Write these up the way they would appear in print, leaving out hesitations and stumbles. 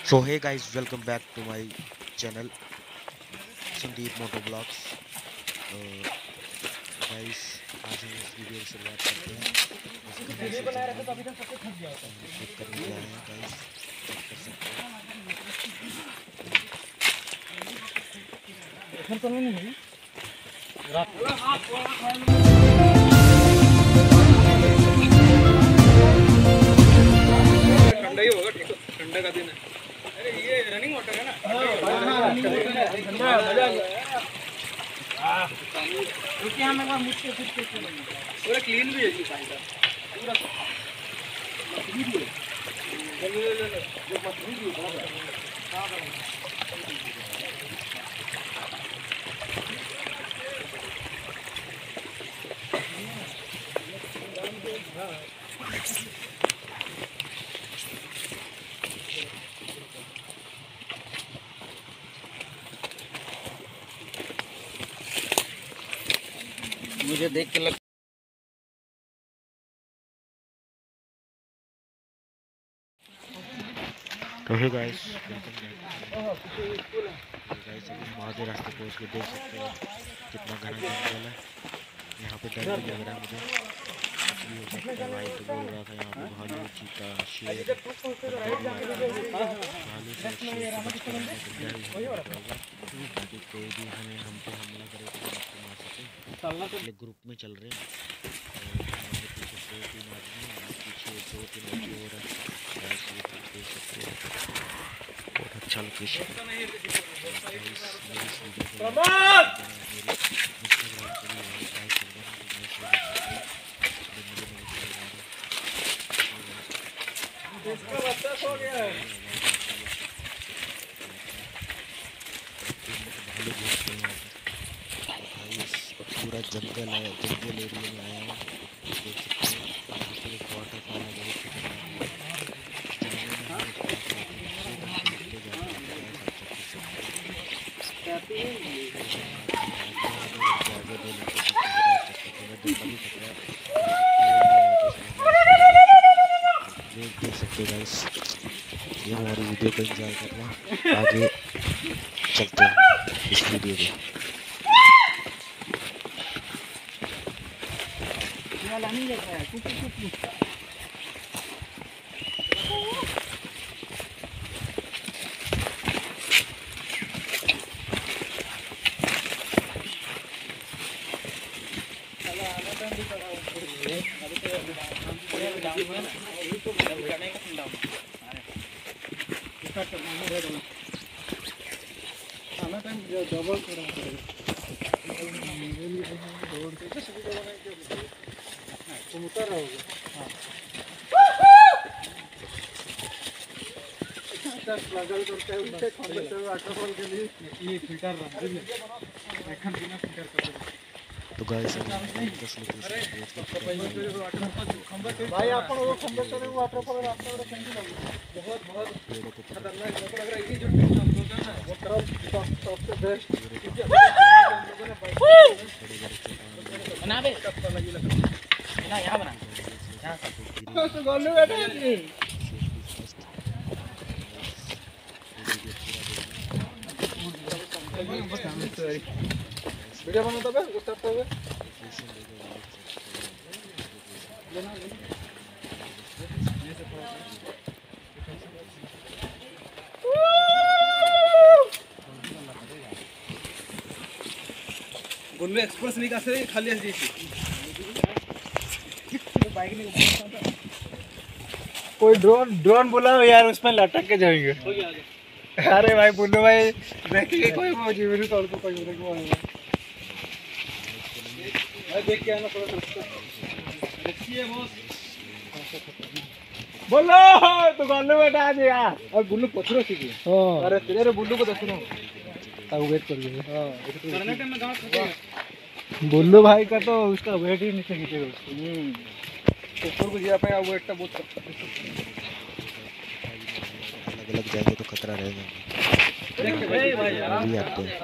So hey guys, welcome back to my channel Sandeep moto blogs. Guys आज हम इस video की शुरुआत करते हैं इस घने से जंगल में ट्रिप करने जा रहे हैं। गाइस चेक कर सकते ठंडा ही होगा, ठंडा का दिन है। अरे ये रनिंग वाटर है ना, पूरा क्लीन भी है पूरा मुझे देख के लग तो hey guys welcome back. Guys अभी हम आधे रास्ते पहुंच के देख सकते हैं कितना घना जंगल है। यहाँ पे डर भी लग रहा है मुझे, कुछ भी हो सकता है। भाई तो बोल रहा था यहाँ पे भालू, चीता, शेर, भालू से शेर से बच कर रहने को डर ही होगा, ताकि कोई भी हमें हम पे हमला करे तो हम उसको मार सके। इसलिए ग्रुप में चल रहे हैं। हमारे पीछे 2-3 आदमी हैं, पीछे 2-3 लड़के और हैं। गाइस ये देख सकते हो बहुत अच्छा लोकेशन। मेरी इस वीडियो को मेरी इंस्टाग्राम पे भी लाइक कर देना, पूरा जंगल है, जंगल एरिया में आया हूँ। देख सकते हैं एक वाटरफॉल है, बहुत खतरनाक है। जाने में हम इस पास रहते हैं, सीधा से निकले जाते हैं। आगे दो लड़के पीछे से रास्ते भी खतरा है। देख सकते हैं गाइस, ये हमारी वीडियो को एंजॉय करना। आगे चलते हैं इस वीडियो में। स्ट्रगल करते हैं उससे वाटरफॉल के लिए ये फिल्टर रखन बिना फिल्टर करते हैं। तो गाइस भाई अपन वो खंबे से वाटरफॉल रास्ता में कैंसिल हो गया। बहुत बहुत खतरनाक लग रहा है। ये जो वो तरफ सबसे बेस्ट बना बे ना यहां बना यहां से गोलू बैठा है। वीडियो बनाता है उस तरफ पे लेना गुल्लू एक्सप्रेस नहीं कर सकते खाली ऐसे बाइक नहीं। कोई ड्रोन बुलाओ यार, उसमें लटक के जाएंगे। अरे भाई बुल्लू भाई देखिए कोई जीवन तौर पर कोई देख के आना थोड़ा देखिए बॉस। बोलो तो गुल्लू बेटा आ यार। और गुल्लू पथरो सीखे। अरे तेरे बुल्लू को देखो ना, अब वेट कर लीजिए। करने टाइम में गांव बुल्लू भाई का तो उसका वेट ही नहीं से खींचेगा उसको। ऊपर को जा पाए वेट का बहुत अलग जाएंगे तो खतरा रहेगा। अभी आते हैं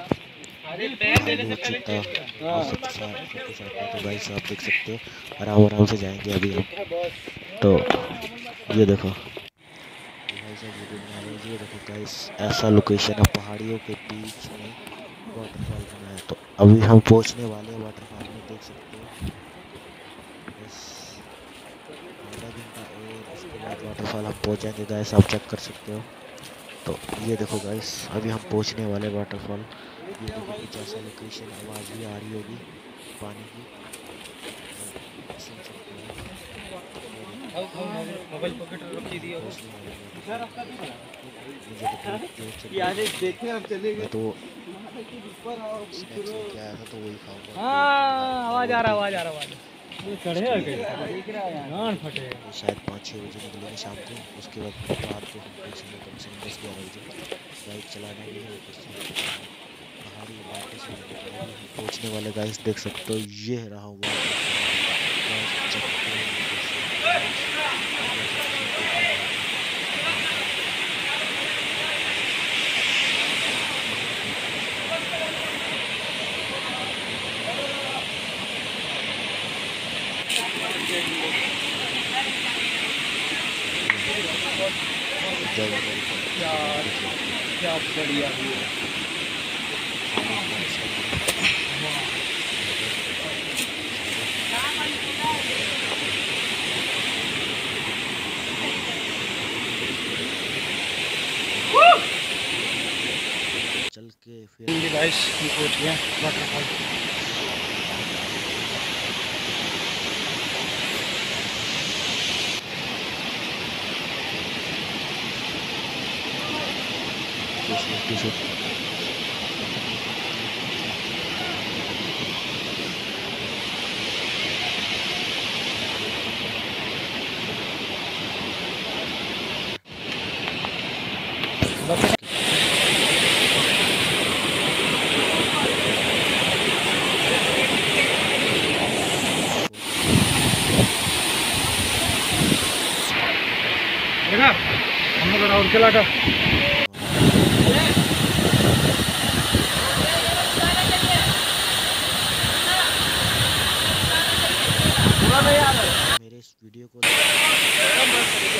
तो गाइस आप देख सकते हो आराम से जाएंगे अभी हम। तो ये देखो भाई साहब वीडियो बना रहे हैं, ये देखो गाइस, ऐसा लोकेशन है पहाड़ियों के बीच में वाटरफॉल बना है। तो अभी हम पहुंचने वाले हैं वाटरफॉल में, देख सकते हो। बस आधा घंटा और उसके बाद वाटरफॉल हम पहुंच जाएंगे गाइस, आप चेक कर सकते हो। तो ये देखो गाइस, अभी हम पहुंचने वाले वाटरफॉल। ये देखो कुछ ऐसा लोकेशन, आवाज़ भी आ रही होगी पानी की, तो सुन सकते हो। मोबाइल पॉकेट में रख दिया पहुंचने वाले वाटरफॉल, मुझे तो बहुत जोर से यार देखे अब चलेंगे मैं तो स्नैक्स लेके आया था तो वही खाऊंगा। हाँ आवाज आ रहा ये चढ़े देख रहा है गान फटे तो शायद 5-6 बजे निकलेंगे शाम को। उसके बाद रात को हम पहुँचेंगे कम से कम 10-11 बजे। बाइक चलाना भी है, ऊपर से पहाड़ी इलाके से आने के बाद हम पहुँचने वाले गाइस, देख सकते हो। ये रहा हुआ क्या बढ़िया चल के फिर गाइस पहुंच गए वाटरफॉल। देखा हम लोग राउंड चला था। मेरे इस वीडियो को